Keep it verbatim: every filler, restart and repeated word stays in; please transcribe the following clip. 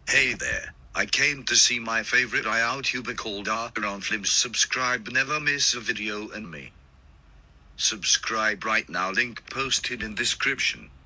Hey there, I came to see my favorite YouTuber called Aron Flims. Subscribe, never miss a video, and me. Subscribe right now, link posted in description.